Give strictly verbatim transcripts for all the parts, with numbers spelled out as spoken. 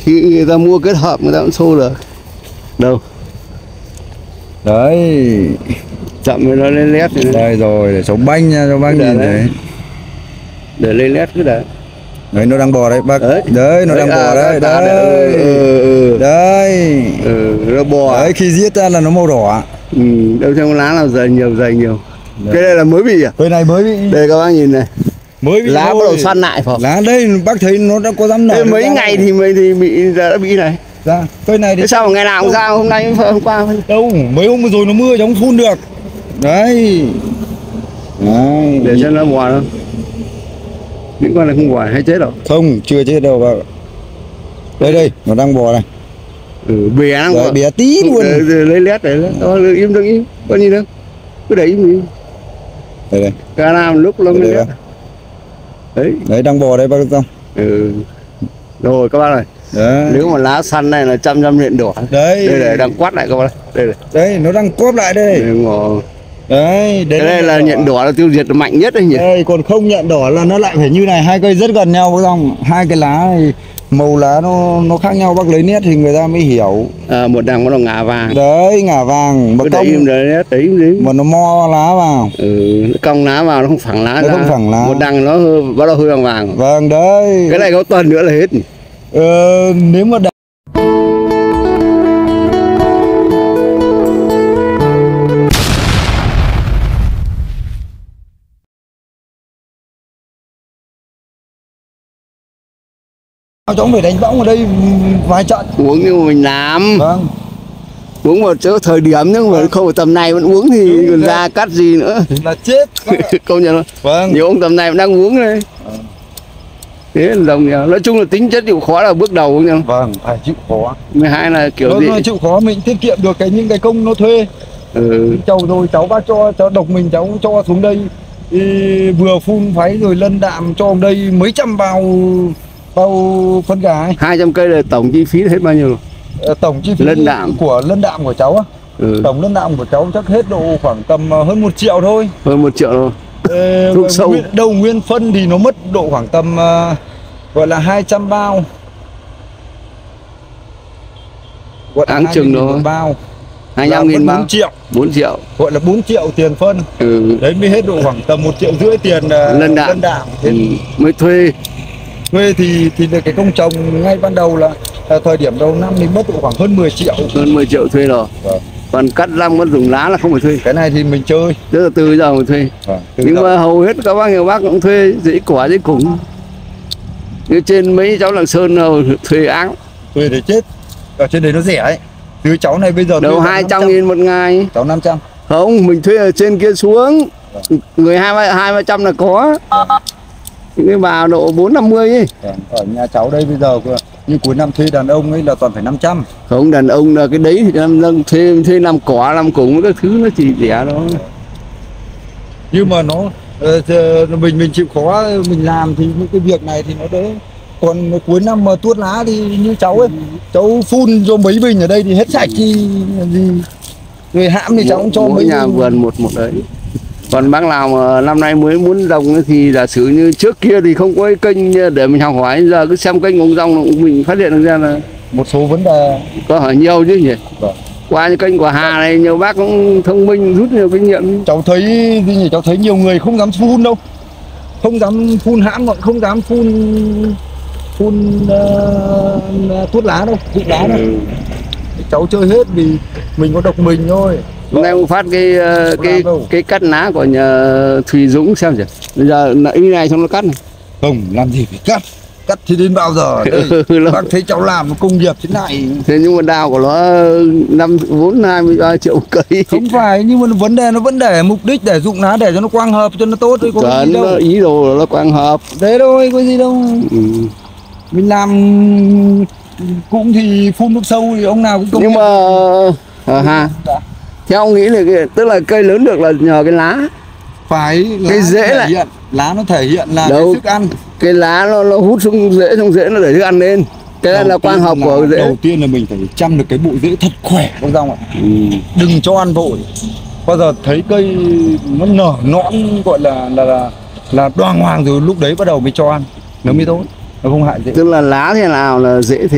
Khi người ta mua kết hợp người ta cũng xô được. Đâu. Đấy. Chậm rồi nó lên lét rồi. Đây rồi, để cháu banh nha, cháu banh nhìn đấy. Để lên lét cứ để. Đấy, nó đang bò đấy bác. Đấy, đấy nó đấy, đang à, bò đấy. Đấy. Đấy. Ừ, ừ. Đấy. Ừ, nó bò. Đấy, khi giết ra là nó màu đỏ. Ừ, đâu xem lá nào dày nhiều, dày nhiều. Đấy. Cái đây là mới bị à? Cây này mới bị. Đây các bác nhìn này. Mới bị lá bắt đầu săn lại phải không? Lá đây bác thấy nó đã có dám nở. Thế mấy ngày thì mới thì bị giờ đã bị này. Ra, cây này thì thế sao mà ngày nào cũng ra, hôm nay hôm qua đâu, mấy hôm vừa rồi nó mưa cháu không phun được. Đấy. Đấy. Để xem nó bò đâu. Những con này không bò hay chết đâu? Không, chưa chết đâu bác. Đây đây, nó đang bò này. Ừ, bé đang bò. Bé tí luôn. Để, để lấy lét đấy, đó, im đừng im, có gì đâu. Cứ để im đi. Đây đây. Cả làm lúc lông lên lét. Đấy. Đấy đang bò đây bác không? Ừ. Rồi các bác này. Đấy. Nếu mà lá săn này là trăm trăm nhện đỏ. Đấy. Đây này đang quát lại các bác. Đây này. Đấy, nó đang cốp lại đây. Đây, ngồi. Đấy, đây, đây là nhện đỏ là tiêu diệt mạnh nhất đấy nhỉ. Đây, còn không nhện đỏ là nó lại phải như này, hai cây rất gần nhau bác không? Hai cái lá này màu lá nó nó khác nhau, bác lấy nét thì người ta mới hiểu. À, một đằng có nó ngả vàng. Đấy, ngả vàng mà cong im đấy, đấy gì. Mà nó mo lá vào. Ừ, nó cong lá vào nó không phẳng lá. Nó ra. Không phẳng lá. Một đằng nó hơi, bắt đầu hơi vàng vàng. Vâng đấy. Cái này có tuần nữa là hết. Ờ, nếu mà cháu phải đánh võng ở đây vài trận uống nhưng mà mình làm. Vâng. Uống một chỗ thời điểm nhưng mà không phải tầm này vẫn uống thì còn ra cắt gì nữa là chết. Công nhận không? Vâng. Nhiều ông tầm này vẫn đang uống đây. Vâng. Thế là đồng nhau. Nói chung là tính chất chịu khó là bước đầu nha. Vâng, phải chịu khó. mười hai là kiểu nó, gì? Nó chịu khó mình tiết kiệm được cái những cái công nó thuê. Ừ. Cháu rồi cháu bác cho cháu độc mình cháu cho xuống đây thì vừa phun pháy rồi lân đạm cho đây mấy trăm bao bao phân gà ấy. hai trăm cây là tổng chi phí hết bao nhiêu rồi? Ờ, tổng chi phí lân đạm của lân đạm của cháu á. Ừ. Tổng lân đạm của cháu chắc hết độ khoảng tầm hơn một triệu thôi. Hơn một triệu thôi. Ờ, thuốc sâu. Nguyên, đầu nguyên phân thì nó mất độ khoảng tầm uh, gọi là hai trăm bao. Gọi là áng chừng thôi. Bao. hai mươi lăm nghìn bao. bốn triệu. bốn triệu. Gọi là bốn triệu tiền phân. Ừ. Đấy mới hết độ khoảng tầm một triệu rưỡi tiền uh, lân đạm. Lân đạm. Ừ. Mới thuê. Thuê thì thì là cái công trồng ngay ban đầu là, là thời điểm đầu năm thì mất độ khoảng hơn mười triệu. Hơn mười triệu thuê rồi. Vâng. Còn cắt răm con dùng lá là không phải thuê. Cái này thì mình chơi. Tức là từ giờ mình thuê. Vâng, nhưng giờ. Mà hầu hết các bác nhiều bác cũng thuê dĩ quả dĩ củng. Như trên mấy cháu Lạng Sơn thuê áng. Thuê để chết. Ở trên đấy nó rẻ ấy. Từ cháu này bây giờ đâu hai trăm nghìn một ngày. Cháu năm trăm. Không, mình thuê ở trên kia xuống. Vâng. Người hai hai ba trăm là có. Những cái bà độ bốn năm mươi ấy. Ở nhà cháu đây bây giờ như cuối năm thuê đàn ông ấy là toàn phải năm trăm. Không, đàn ông là cái đấy thì năm nâng thuê thuê làm cỏ làm cùng các thứ nó chỉ rẻ đó. Nhưng mà nó mình mình chịu khó mình làm thì những cái việc này thì nó đỡ. Còn cuối năm mà tuốt lá thì như cháu ấy, cháu phun cho mấy bình ở đây thì hết sạch thì gì. Người hãm thì cháu cũng cho mỗi mấy nhà vườn một một đấy. Còn bác nào mà năm nay mới muốn trồng thì giả sử như trước kia thì không có cái kênh để mình học hỏi, giờ cứ xem kênh ông Rong mình phát hiện được ra là một số vấn đề có hỏi nhiều chứ nhỉ. Vâng. Qua những kênh của Hà này nhiều bác cũng thông minh rút nhiều kinh nghiệm. Cháu thấy gì nhỉ, cháu thấy nhiều người không dám phun đâu, không dám phun hãm, còn không dám phun phun uh, tuốt lá đâu, tuốt lá đâu. Ừ. Cháu chơi hết vì mình có độc mình thôi. Hôm nay ông phát cái cái cái, cái cắt lá của nhà Thùy Dũng xem chứ. Bây giờ ý này xong nó cắt này. Không, làm gì phải cắt. Cắt thì đến bao giờ đây. Bác thấy cháu làm một công nghiệp thế này. Thế nhưng mà đào của nó năm vốn hai mươi ba triệu cây. Không phải, nhưng mà vấn đề nó vẫn để mục đích để dụng lá để cho nó quang hợp cho nó tốt thôi, có Cần gì đâu. Ý đồ nó quang hợp. Thế thôi, có gì đâu. Ừ. Mình làm cũng thì phun nước sâu thì ông nào cũng công nhưng nghiệp. mà à, ha. Theo ông nghĩ là cái, tức là cây lớn được là nhờ cái lá. Phải, cái rễ lại hiện, lá nó thể hiện là đâu, cái thức ăn. Cái lá nó, nó hút xuống rễ, xong rễ nó để thức ăn lên. Cái này là quang hợp của rễ. Đầu tiên là mình phải chăm được cái bộ rễ thật khỏe, không Rong ạ. Ừ. Đừng cho ăn vội. Bao giờ thấy cây nó nở nõn gọi là là là, là đoàng hoàng rồi lúc đấy bắt đầu mới cho ăn, nó mới tốt, nó không hại rễ. Tức là lá thế nào là dễ thế.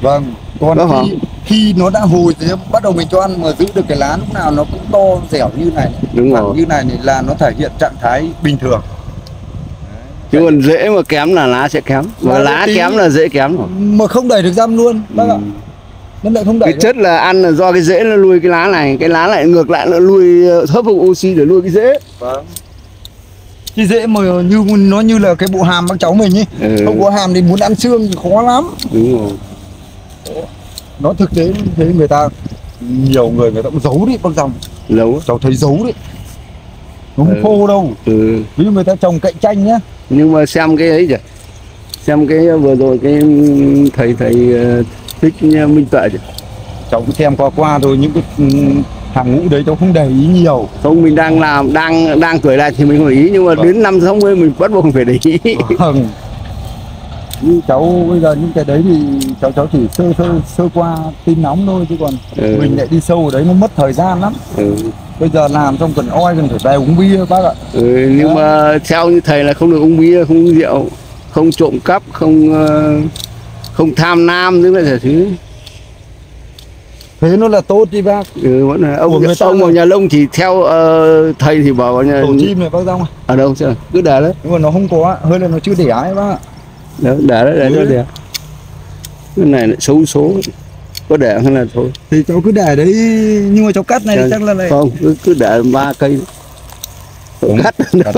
Vâng, còn Đó hả? khi, khi nó đã hồi thì bắt đầu mình cho ăn mà giữ được cái lá lúc nào nó cũng to dẻo như này, Đúng thẳng rồi. như này, này là nó thể hiện trạng thái bình thường. Chứ còn rễ mà kém là lá sẽ kém, mà Lá lá tí- kém là rễ kém rồi. Mà không đẩy được răm luôn bác ạ. Ừ. Nó lại không đẩy Cái được. chất là ăn là do cái rễ nó nuôi cái lá này, cái lá lại ngược lại nó nuôi hấp thụ oxy để nuôi cái rễ. Vâng. Cái dễ mà như nó như là cái bộ hàm bác cháu mình ấy, Ừ. không có hàm thì muốn ăn xương thì khó lắm. Đúng rồi. Nó thực tế như thế, người ta nhiều người người ta cũng giấu đấy bác dòng, Lâu. cháu thấy giấu đấy, nó không Ừ. khô đâu. Ừ. Ví dụ người ta trồng cạnh tranh nhá. Nhưng mà xem cái ấy kìa, xem cái vừa rồi cái thầy thầy ờ, thích Minh Tuệ kìa. Cháu cũng xem qua qua thôi, những cái ừ, hàng ngũ đấy cháu không để ý nhiều. Không, mình đang làm đang đang tuổi này thì mình không để ý, nhưng mà Vâng. đến năm sáu mươi mình bắt buộc phải để ý. Vâng. Như cháu bây giờ những cái đấy thì cháu cháu chỉ sơ sơ sơ qua tin nóng thôi, chứ còn Ừ. mình lại đi sâu ở đấy nó mất thời gian lắm. Ừ. Bây giờ làm xong cần oi cần phải về uống bia bác ạ. Ừ, nhưng Đó. mà theo như thầy là không được uống bia, không uống rượu, không trộm cắp, không ờ, không tham lam, những cái thứ. Thế nó là tốt đi bác. Ừ, vẫn là ông Của người ta ông là- vào nhà lông thì theo ờ, thầy thì bảo nhà Tổ chim này bác Dông, ở đâu chứ cứ để đấy, nhưng mà nó không có, hơi là nó chưa đẻ ấy bác ạ. đó, để đấy để Ừ. cho đẹp. Cái này lại xấu số, có để hay là thôi. Thì cháu cứ để đấy, nhưng mà cháu cắt này thì chắc là lại Không, cứ cứ để ba cây Đúng. cắt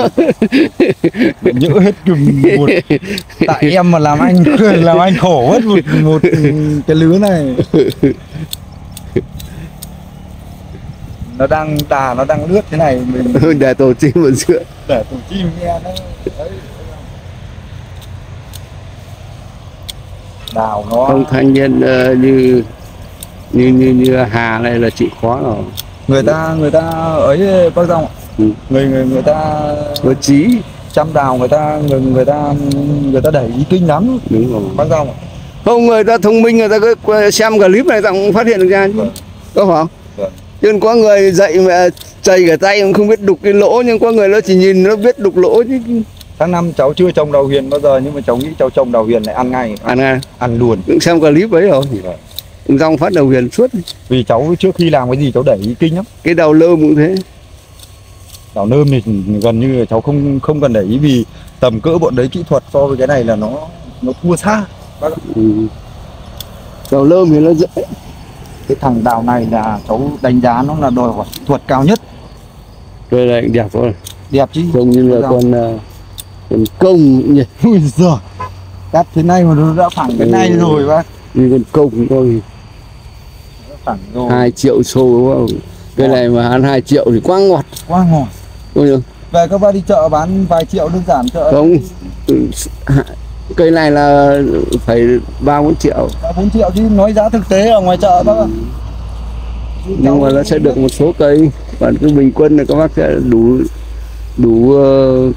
nhỡ hết cùm một. Tại em mà làm anh làm anh khổ hết một một cái lứa này. Nó đang đà nó đang lướt thế này mình để tổ chim vào giữa. để tổ chim nghe nó đấy. Đào nó Không, thanh niên ờ, như như như như Hà này là chịu khó rồi. người ta người ta ấy bác Dông ạ. Ừ. người người người ta Có trí. chăm đào, người ta người người ta người ta đẩy ý kinh lắm Đúng rồi. bác Dông ạ. Không, người ta thông minh, người ta cứ xem clip này ta cũng phát hiện được ra chứ. Vâng. Có phải không? Vâng. Nhưng có người dạy mà chày cả tay cũng không biết đục cái lỗ, nhưng có người nó chỉ nhìn nó biết đục lỗ chứ. Tháng năm cháu chưa trồng đào huyền bao giờ, nhưng mà cháu nghĩ cháu trồng đào huyền này ăn ngay, Ăn ngay. ăn luôn. Cũng xem clip ấy rồi. Vâng. Rong phát đầu huyền suốt. Vì cháu trước khi làm cái gì cháu đẩy ý kinh lắm. Cái đầu lơm cũng thế. Đào nơm thì gần như là cháu không không cần để ý, vì tầm cỡ bọn đấy kỹ thuật so với cái này là nó nó thua xa bác ạ. Ừ. Đầu lơm thì nó dễ. Cái thằng đào này là cháu đánh giá nó là đòi hỏi kỹ thuật cao nhất. Đây là đẹp thôi. Đẹp chứ. Trông như là Vâng. con uh, con công nhỉ. Ui giời, cắt thế này mà nó đã phẳng cái Ừ. này rồi bác. Như con công thôi. Đã phẳng rồi. Hai triệu xô đúng không? Cái Ngọt. này mà ăn hai triệu thì quá ngọt. Quá ngon. Đúng không? Về các bác đi chợ bán vài triệu đơn giản chợ. Không. Ừ, cây này là phải ba bốn triệu. bốn triệu chứ nói giá thực tế ở ngoài chợ bác ạ. Nhưng mà nó sẽ được một số cây, còn cứ bình quân là các bác sẽ đủ đủ uh,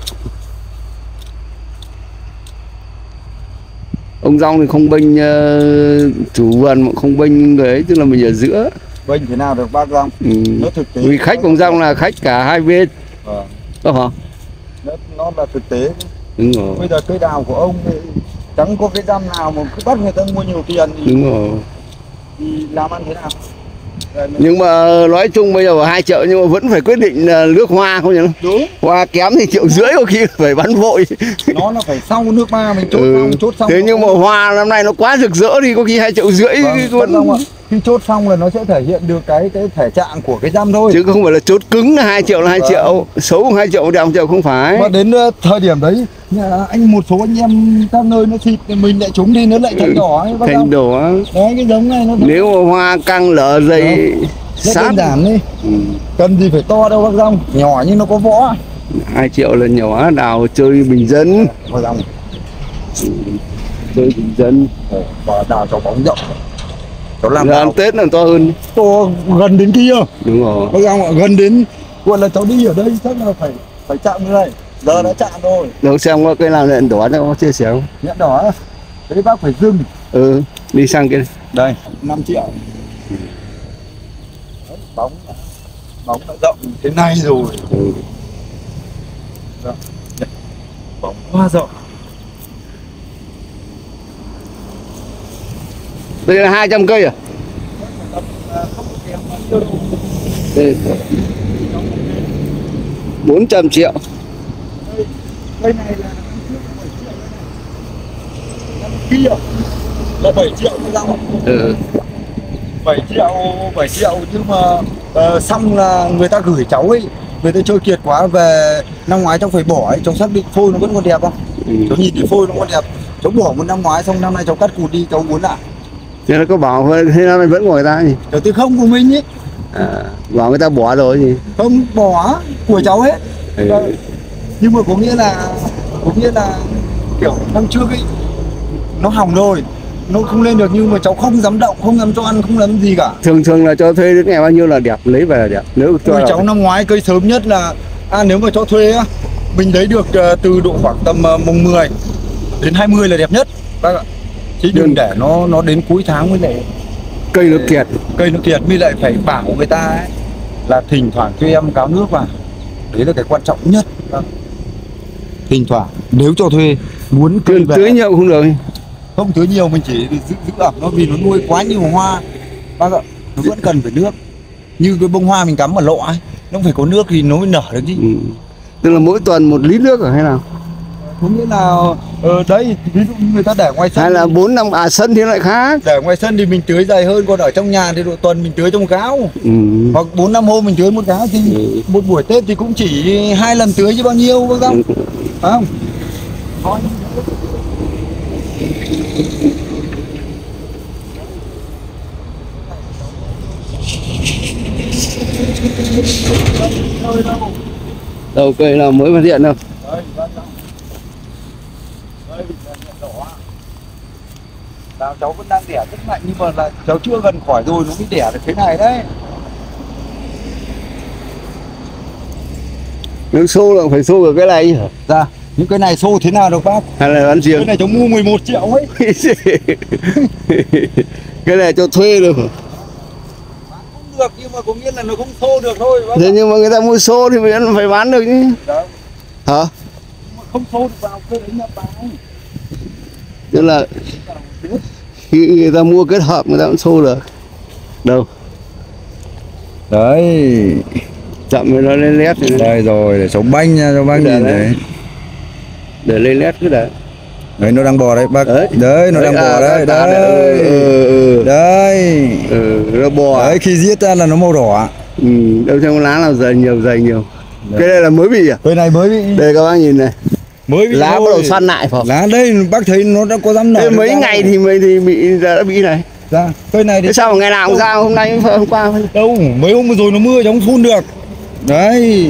ông Rong thì không bênh uh, chủ vườn mà không bênh người ấy, tức là mình ở giữa. Bênh thế nào được bác Rong. Ừ. Nó thực tế. Vì khách ông Rong là khách cả hai bên. Vâng. Có hả? Nó, nó là thực tế. Đúng rồi. Bây giờ cây đào của ông thì chẳng có cái răm nào mà cứ bắt người ta mua nhiều tiền thì, Đúng rồi. thì làm ăn thế nào. Rồi nó- Nhưng mà nói chung bây giờ hai triệu nhưng mà vẫn phải quyết định là nước hoa không nhỉ? Đúng. Hoa kém thì triệu rưỡi có khi phải bắn vội. Nó là phải sau nước ma mình chốt Ừ. xong chốt xong. Thế nó nhưng mà cũng- hoa năm nay nó quá rực rỡ đi, có khi hai triệu rưỡi Vâng, luôn. vâng không ạ. Khi chốt xong là nó sẽ thể hiện được cái cái thể trạng của cái răm thôi. Chứ không phải là chốt cứng là hai triệu là hai Vâng. triệu, xấu hai triệu đẹp một triệu không phải. Mà đến uh, thời điểm đấy nhà anh một số anh em các nơi nó xịt thì mình lại trúng đi nó lại thành đỏ ấy bác Thành không? đổ. Đấy cái giống này nó Nếu mà hoa căng lở dày rất sát đơn giản đi. ừ. Cần gì phải to đâu bác Rong, nhỏ nhưng nó có võ. hai triệu là nhỏ, đào chơi bình dân. Bác Rong Chơi bình dân. và đào cho bóng rộng. Cháu làm Giờ đào ăn Tết là to hơn. to gần đến kia. Đúng rồi. Bác Rong ạ, gần đến gọi là cháu đi ở đây chắc là phải phải chạm như này. Giờ đã chạm rồi. Đâu xem có cái nào lợn đỏ đâu, có chia sẻ không? Nhãn đỏ. Đấy bác phải dừng. Ừ, đi sang cái này. Đây, năm triệu. Đấy, bóng bóng đã rộng thế này rồi. Ừ. Rộng. Đây, bóng quá rộng. Đây là hai trăm cây à? Đây. bốn trăm triệu. Cây này là kia là bảy triệu một rau. Ừ. bảy triệu, bảy triệu nhưng mà uh, xong là người ta gửi cháu ấy, người ta chơi kiệt quá về năm ngoái cháu phải bỏ ấy, cháu xác định phôi nó vẫn còn đẹp không? Ừ. Cháu nhìn thấy phôi nó còn đẹp, cháu bỏ một năm ngoái xong năm nay cháu cắt cụt đi, cháu muốn lại. Thế nó có bảo thế năm nay vẫn của người ta gì? Cháu thì không của mình ấy. À, bảo người ta bỏ rồi gì? Không bỏ của cháu hết. Ừ. Nhưng mà có nghĩa là có nghĩa là kiểu năm trước ấy nó hỏng rồi, nó không lên được, nhưng mà cháu không dám động, không dám cho ăn, không dám gì cả. Thường thường là cho thuê đến ngày bao nhiêu là đẹp, lấy về là đẹp. Nếu cho cháu năm ngoái cây sớm nhất là à, nếu mà cho thuê á, mình lấy được uh, từ độ khoảng tầm uh, mùng mười đến hai mươi là đẹp nhất bác ạ. Chứ đừng để nó nó đến cuối tháng mới lại cây nó kiệt, cây nó kiệt mới lại phải bảo người ta ấy là thỉnh thoảng cho em cáo nước vào. Đấy là cái quan trọng nhất. Thỉnh thoảng nếu cho thuê muốn tưới, tưới nhiều không được. Không tưới nhiều, mình chỉ giữ, giữ ẩm nó, vì nó nuôi quá nhiều hoa bác ạ, nó vẫn cần phải nước. Như cái bông hoa mình cắm ở lọ ấy, nó phải có nước thì nó mới nở được chứ. Ừ. Tức là mỗi tuần một lít nước à hay nào? Có nghĩa là ở đây ví dụ người ta để ngoài sân hay là bốn năm à sân thì lại khác. Để ngoài sân thì mình tưới dày hơn, còn ở trong nhà thì độ tuần mình tưới trong một gáo. Ừ. Hoặc bốn năm hôm mình tưới một gáo thì ừ. một buổi Tết thì cũng chỉ hai lần tưới chứ bao nhiêu vâng không? Ừ. Phải không? Có. Đâu cây nào mới phát hiện đâu. Đây, đây, đây, đỏ. Đào cháu vẫn đang đẻ rất mạnh, nhưng mà là cháu chưa gần khỏi rồi nó mới đẻ được thế này đấy. Nếu xô là phải xô ở cái này hả? Dạ, những cái này xô thế nào được bác? Hay là bán riêng? Cái này cháu mua mười một triệu ấy. Cái này cho thuê được hả? Không được, nhưng mà có nghĩa là nó không xô được thôi bác. Thế nhưng mà người ta mua xô thì vẫn phải bán được chứ. Đó. Hả? Nhưng mà không xô được vào cái đấy nhập vào. Tức là khi người ta mua kết hợp người ta cũng xô được. Đâu? Đấy. Chậm rồi nó lên lét thì đây rồi, để cháu banh nha, cháu banh nhìn đấy. Để lên lét cứ để. Đấy nó đang bò đấy bác. Đấy, đấy nó đấy, đang à, bò đấy. Đấy. Đấy. Ừ, ừ. Đấy. Ừ, nó bò. Đấy, khi giết ra là nó màu đỏ. Ừ, đâu xem lá nào dày nhiều dày nhiều. Đấy. Cái đây là mới bị à? Cái này mới bị. Đây các bác nhìn này. Mới bị lá bắt đầu xoăn lại phải không? Lá đây bác thấy nó đã có dám nở. Mấy ngày thì mới thì bị đã bị này. Dạ, cây này thì thế sao mà ngày nào cũng ra, hôm nay hôm qua đâu, mấy hôm vừa rồi nó mưa cháu không phun được. Đấy.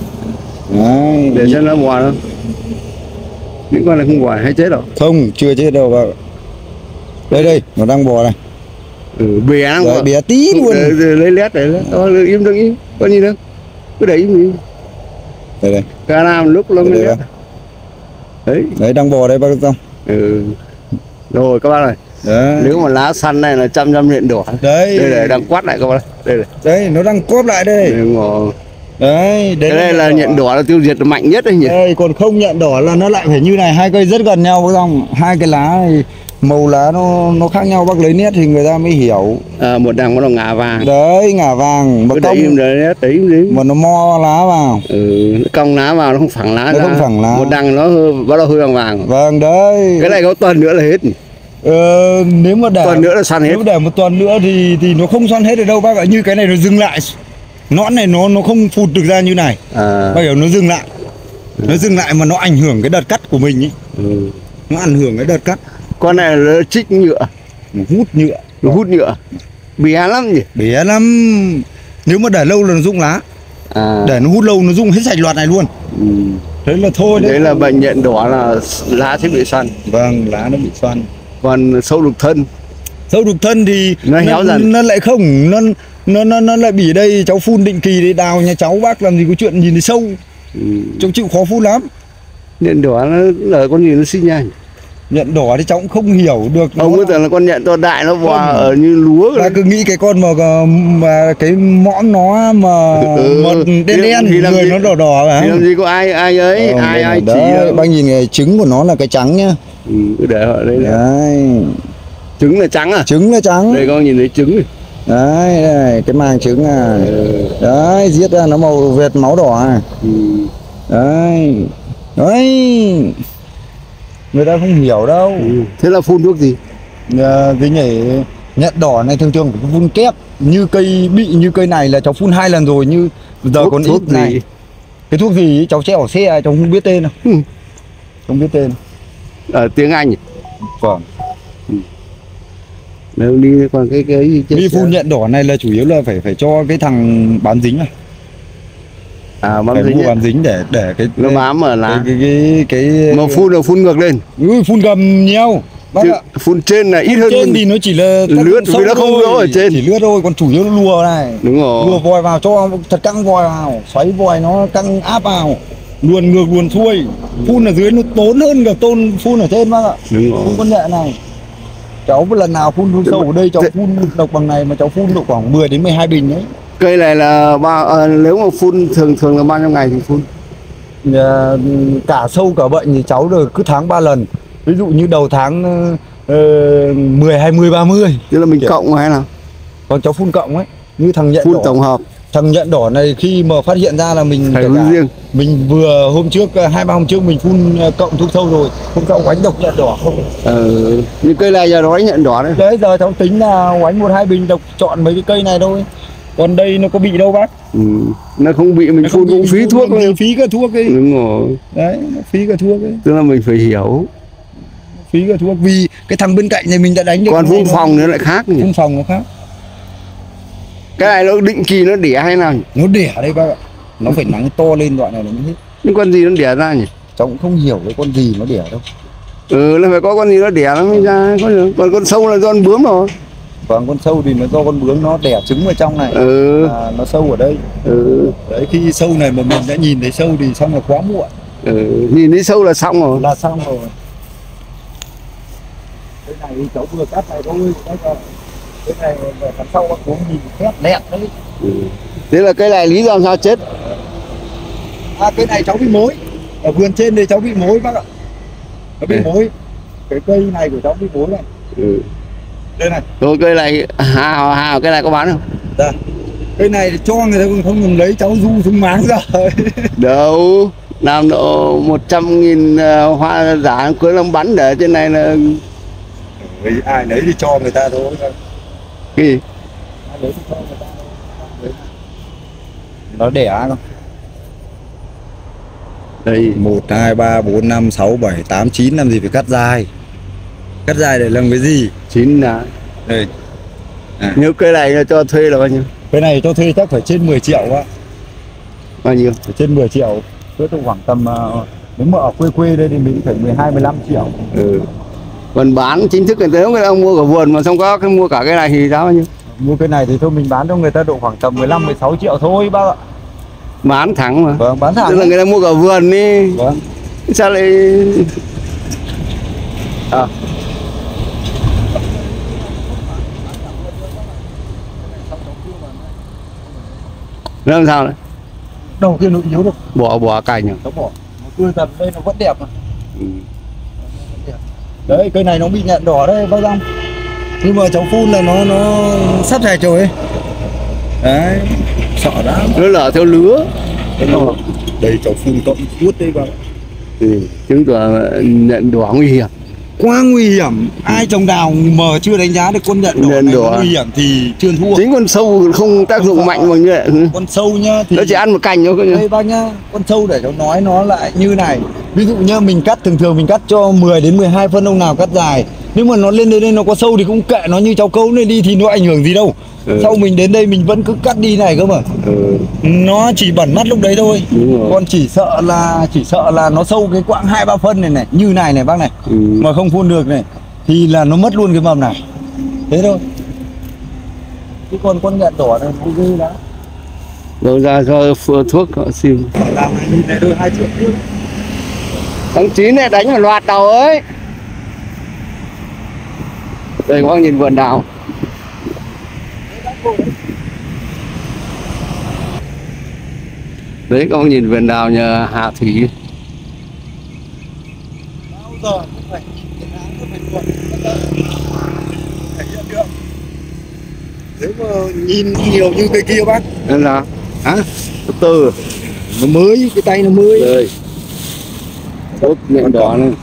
Đấy. Để cho nó bò đâu. Những con này không bò hay chết đâu? Không, chưa chết đâu bác. Đây đây, nó đang bò này. Ừ, bé đang bò. Bé tí luôn. Để, để, lấy lét để thôi, im đừng im, có gì đâu. Cứ để im đi. Đây đây. Cả làm lúc nó mới lét. Đấy. Đấy đang bò đây bác không? Ừ. Rồi các bác ơi. Đấy. Nếu mà lá xanh này là trăm trăm nhện đỏ. Đấy. Đây này đang quát lại các bác. Đây này. Đấy, nó đang cóp lại đây. Đây, ngồi. Đấy, đấy, đây là nhện đỏ là tiêu diệt mạnh nhất đấy nhỉ. Đây, còn không nhện đỏ là nó lại phải như này, hai cây rất gần nhau phải không? Hai cái lá này màu lá nó nó khác nhau, bác lấy nét thì người ta mới hiểu. À, một đằng nó ngả vàng. Đấy, ngả vàng. Mà cong im đấy, nét đấy im mà nó mo lá vào. Ừ, nó cong lá vào nó không phẳng lá. Nó ra. Không phẳng lá. Một đằng nó hơi, bắt đầu hơi vàng vàng. Vâng đấy. Cái này có tuần nữa là hết. Ờ, nếu mà để tuần nữa là xoăn hết. Nếu để một tuần nữa thì thì nó không xoăn hết được đâu bác ạ. Như cái này nó dừng lại. Nõn này nó nó không phụt được ra như này. À. Bác hiểu, nó dừng lại. Ừ. Nó dừng lại mà nó ảnh hưởng cái đợt cắt của mình ấy. Ừ. Nó ảnh hưởng cái đợt cắt. Con này nó trích nhựa. Nó hút nhựa. Nó hút nhựa. Bé lắm nhỉ? Bé lắm. Nếu mà để lâu là nó rụng lá. À. Để nó hút lâu nó rụng hết sạch loạt này luôn. Ừ. Thế là thôi đấy. Đấy là bệnh nhện đỏ là lá sẽ bị xoăn. Vâng, lá nó bị xoăn. Còn sâu đục thân. Sâu đục thân thì nó héo dần. Nó lại không, nó nó nó nó lại bị đây, cháu phun định kỳ để đào nhà cháu, bác làm gì có chuyện nhìn thấy sâu. Ừ. Cháu chịu khó phun lắm. Nhện đỏ nó là con gì nó sinh nhanh. Nhện đỏ thì cháu cũng không hiểu được. Ông cứ tưởng là con nhện to đại nó bò ở như lúa. Ta cứ nghĩ cái con mà mà cái mõm nó mà ừ. một đen đen thì người nó đỏ đỏ à. Thì làm gì có ai ai ấy, ờ, ai ai đấy, chỉ đâu. Bác nhìn cái trứng của nó là cái trắng nhá. Ừ, cứ để họ đấy. Đấy. Trứng là trắng à? Trứng là trắng. Đây các bác nhìn thấy trứng này. Đấy, đây, cái màng trứng à. Ừ. Đấy, giết ra nó màu vệt máu đỏ à. Ừ. Đấy. Đấy. Người ta không hiểu đâu. Ừ. Thế là phun thuốc gì? À, cái nhảy nhện đỏ này thường thường phải phun kép. Như cây bị như cây này là cháu phun hai lần rồi, như giờ Thuốc, còn thuốc ít gì? này. Cái thuốc gì cháu treo ở xe cháu không biết tên đâu. Ừ. Không biết tên. Ở tiếng Anh. Vâng. Nếu đi còn cái cái gì Đi phun nhện đỏ này là chủ yếu là phải phải cho cái thằng bám dính này. À, bám Phải dính mua ấy. bám dính để để cái Nó bám ở lá. cái cái cái, cái... Mà phun là phun ngược lên. Ừ, phun gầm nhiều. Bác Chứ ạ. phun trên là ít hơn. Trên thì nó chỉ là lướt vì nó không lỗ ở trên. Chỉ lướt thôi, còn chủ yếu nó lùa này. Đúng rồi. Lùa vòi vào cho thật căng vòi vào, xoáy vòi nó căng áp vào. Luồn ngược luồn xuôi. Phun ở dưới nó tốn hơn cả tôn phun ở trên bác ạ. Đúng rồi. Phun con nhện này. Cháu một lần nào phun phun sâu ở đây cháu phun độc bằng này mà cháu phun độ khoảng mười đến mười hai bình đấy. Cây này là bao à, nếu mà phun thường thường là bao nhiêu ngày thì phun? À, cả sâu cả bệnh thì cháu được cứ tháng ba lần. Ví dụ như đầu tháng uh, mười, hai mươi, ba mươi. Tức là mình Kiểu. cộng hay nào? Còn cháu phun cộng ấy. Như thằng nhện Phun đỏ. tổng hợp. Thằng nhện đỏ này khi mà phát hiện ra là mình phải phun riêng. Mình vừa hôm trước hai ba hôm trước mình phun cộng thuốc sâu rồi, hôm sau oánh độc nhện đỏ không. Ờ, như cây này giờ nó oánh nhện đỏ đấy. Đấy giờ cháu tính là oánh một hai bình độc chọn mấy cái cây này thôi. Còn đây nó có bị đâu bác? Ừ. Nó không bị mình Nó phun cũng phí thuốc mình phí cả thuốc ấy. Đúng rồi. Đấy, nó phí cả thuốc ấy. Tức là mình phải hiểu. Phí cả thuốc vì cái thằng bên cạnh này mình đã đánh được. Còn phun phòng nó lại khác nhỉ? Phun phòng nó khác. Cái này nó định kỳ nó đẻ hay nào nhỉ? Nó đẻ đây bác ạ. Nó phải nắng to lên đoạn này là nó hết. Nhưng con gì nó đẻ ra nhỉ? Cháu cũng không hiểu cái con gì nó đẻ đâu. Ừ, là phải có con gì nó đẻ nó mới ra. Còn con sâu là do con bướm rồi. Vâng, con sâu thì nó do con bướm nó đẻ trứng ở trong này. Ừ. À, nó sâu ở đây. Ừ. Đấy, khi sâu này mà mình đã nhìn thấy sâu thì xong là quá muộn. Ừ. Nhìn thấy sâu là xong rồi. Là xong rồi. Cái này thì cháu vừa cắt này thôi. Đấy là cái này về phần sau cũng nhìn khét lẹt đấy. Ừ. Thế là cây này lý do sao chết? À, cái này cháu bị mối. Ở vườn trên đây cháu bị mối bác ạ. Nó bị Ừ. mối. Cái cây này của cháu bị mối này. Ừ. Đây này. Thôi cây này hào hào cái này có bán không? Đây. Cây này thì cho người ta còn không dùng lấy cháu du xuống máng rồi. Đâu, làm độ một trăm nghìn uh, hoa giả cuối năm bắn để trên này là Vì ai lấy thì cho người ta thôi. cái gì? Ai lấy thì cho người ta thôi. Nó đẻ không? Đây, một, hai, ba, bốn, năm, sáu, bảy, tám, chín làm gì phải cắt dài. Cắt dài để làm cái gì? chín là Đây. À. nếu cây này là cho thuê là bao nhiêu? Cái này cho thuê chắc phải trên mười triệu á. Bao nhiêu? Phải trên mười triệu. Cứ khoảng tầm uh, nếu mà ở quê quê đây thì mình phải mười hai, mười lăm triệu. Ừ. Còn bán chính thức người ta người ta mua cả vườn mà xong có cái mua cả cái này thì giá bao nhiêu? Mua cái này thì thôi mình bán cho người ta độ khoảng tầm mười lăm, mười sáu triệu thôi bác ạ. Bán thẳng mà. Vâng, bán thẳng. Tức là người ta mua cả vườn đi. Vâng. Sao lại à. Làm sao đấy? Đầu tiên nó yếu được. Bỏ bỏ cành à? Nó bỏ. Nó tươi dần đây nó vẫn đẹp mà. Ừ. Đấy, cây này nó bị nhện đỏ đấy bác Giang. Nhưng mà cháu phun là nó nó sắp sạch rồi ấy. Đấy, sợ lắm. Nó lở theo lứa. Đây cháu phun cộng thuốc đây bác. Ừ. Chứng tỏ nhện đỏ nguy hiểm. Quá nguy hiểm. Ai trồng đào mà chưa đánh giá được con nhện đỏ Nhện này đỏ. nguy hiểm thì chưa thua. Chính con sâu không tác dụng mạnh bằng như vậy. Con sâu nhá thì Nó chỉ ăn một cành thôi. đây bác nhá, con sâu để cháu nói nó lại như này. Ví dụ nhá, mình cắt thường thường mình cắt cho mười đến mười hai phân ông nào cắt dài. Nhưng mà nó lên đến đây nó có sâu thì cũng kệ nó, như cháu câu này đi thì nó ảnh hưởng gì đâu. Ừ. Sau mình đến đây mình vẫn cứ cắt đi này cơ mà. Ừ. Nó chỉ bẩn mắt lúc đấy thôi. Đúng rồi. Còn chỉ sợ là chỉ sợ là nó sâu cái quãng hai ba phân này này, như này này bác này. Ừ. Mà không phun được này thì là nó mất luôn cái mầm này. Thế thôi. Chứ còn con nhện đỏ này nó ghê lắm. Đâu ra cho thuốc họ xin. Làm này nhìn này đôi hai triệu trước. Tháng chín này đánh một loạt đầu ấy. Đây các bác nhìn vườn đào. Đấy các bác nhìn vườn đào nhà Hà Thủy. Bao giờ cũng phải nhìn cái áo nó phải buồn. Nếu mà nhìn nhiều như cây kia bác. Nên là Hả? từ Nó mới, cái tay nó mới. rồi tốt nhện đỏ này.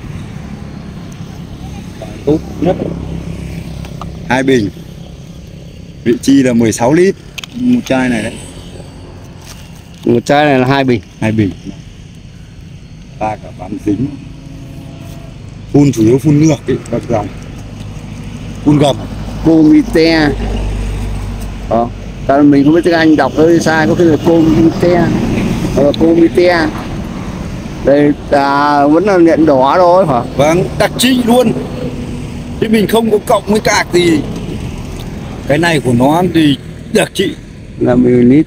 Tốt nhất. Hai bình. Vị chi là mười sáu lít một chai này đấy. Một chai này là hai bình. Hai bình. Ta cả bán dính. Phun chủ yếu phun ngược ấy, các dòng. Phun gầm. Comite. Ờ, tại mình không biết tiếng Anh đọc hơi sai, có khi là comite. Ờ, comite. Đây à, vẫn là nhện đỏ thôi hả? Vâng, đặc trị luôn. Chứ mình không có cộng với cạc gì. Cái này của nó thì đặc trị. Là ml.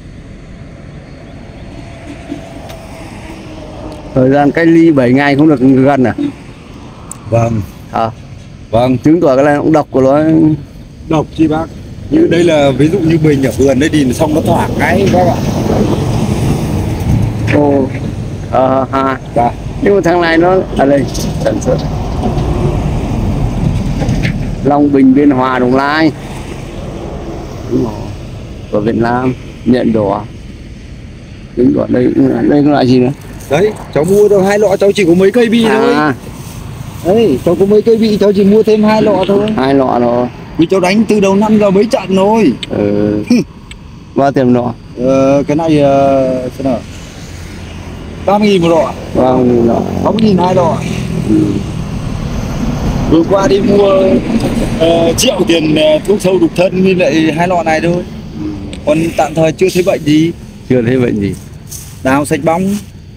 Thời gian cách ly bảy ngày không được gần à? Vâng. À, Vâng. chứng tỏ cái này cũng độc của nó. Độc chi bác. Như đây là ví dụ như mình ở vườn đây thì xong nó thoảng cái các bạn. Ồ, ờ ha. Dạ. Nhưng mà thằng này nó ở đây sản xuất Long Bình, Biên Hòa, Đồng Nai. Đúng rồi. Của Việt Nam, nhện đỏ. Đúng rồi, đây đây có loại gì nữa? Đấy, cháu mua được hai lọ, cháu chỉ có mấy cây bị thôi. À, Đấy, cháu có mấy cây bị, cháu chỉ mua thêm hai lọ thôi. hai lọ rồi. Vì cháu đánh từ đầu năm giờ mấy trận rồi. Ừ. Bao tiền lọ? Ờ, cái này uh, xem nào. ba mươi nghìn một lọ. Bao nhiêu lọ? sáu mươi nghìn hai lọ. Ừ. Vừa qua đi mua uh, triệu tiền uh, thuốc sâu đục thân với lại hai lọ này thôi. Còn tạm thời chưa thấy bệnh gì. Chưa thấy bệnh gì. Đào sạch bóng.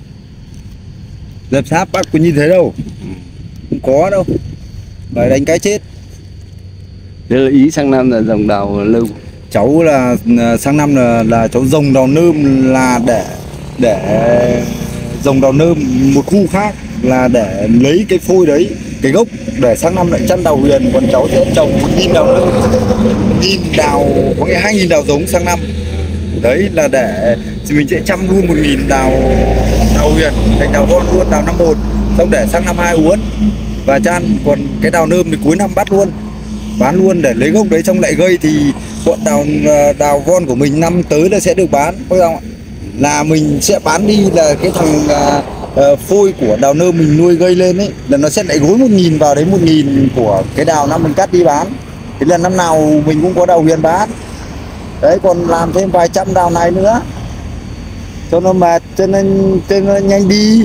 Dẹp sáp bác có nhìn thấy đâu. Không có đâu. Phải đánh cái chết. Thế là ý sang năm là dòng đào lâu. Cháu là sang năm là là cháu rồng đào nơm là để để rồng đào nơm một khu khác là để lấy cái phôi đấy, cái gốc để sang năm lại chăn đào huyền, còn cháu sẽ trồng một nghìn đào nơm, nghìn đào có nghĩa hai nghìn đào giống sang năm. Đấy là để thì mình sẽ chăm luôn một nghìn đào đào huyền thành đào von luôn, đào năm một, xong để sang năm hai uốn và chăn, còn cái đào nơm thì cuối năm bắt luôn, bán luôn để lấy gốc đấy, xong lại gây thì bọn đào đào von của mình năm tới là sẽ được bán, có không ạ? Là mình sẽ bán đi là cái thằng uh, phôi của đào nơm mình nuôi gây lên ấy là nó sẽ lại gối một nghìn vào đấy, một nghìn của cái đào năm mình cắt đi bán. Thế là năm nào mình cũng có đào huyền bán. Đấy, còn làm thêm vài trăm đào này nữa cho nó mệt, cho nên cho nó nhanh đi.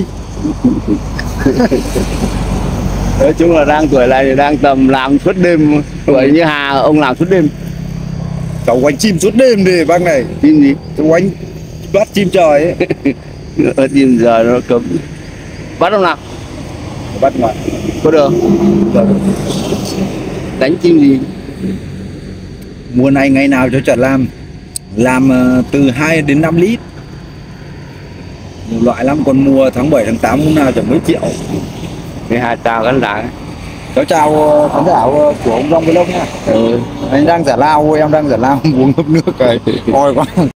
Nói chung là đang tuổi này thì đang tầm làm suốt đêm. Tuổi như Hà ông làm suốt đêm. Cháu quánh chim suốt đêm đi bác này. Chim gì? Cháu quánh bắt chim trời ấy. Chim giờ nó cấm. Bắt không nào? Bắt ngoài. Có được? Được. Đánh chim gì? Mùa này ngày nào cháu chả làm. Làm uh, từ hai đến năm lít. Nhiều loại lắm, còn mùa tháng bảy tháng tám hôm nào chẳng mấy triệu. Thì Hà chào khán giả. Cháu chào uh, khán giả uh, của ông Rong Với Lông nha. Ừ. Anh đang giả lao, em đang giả lao uống hấp nước rồi. Oi quá.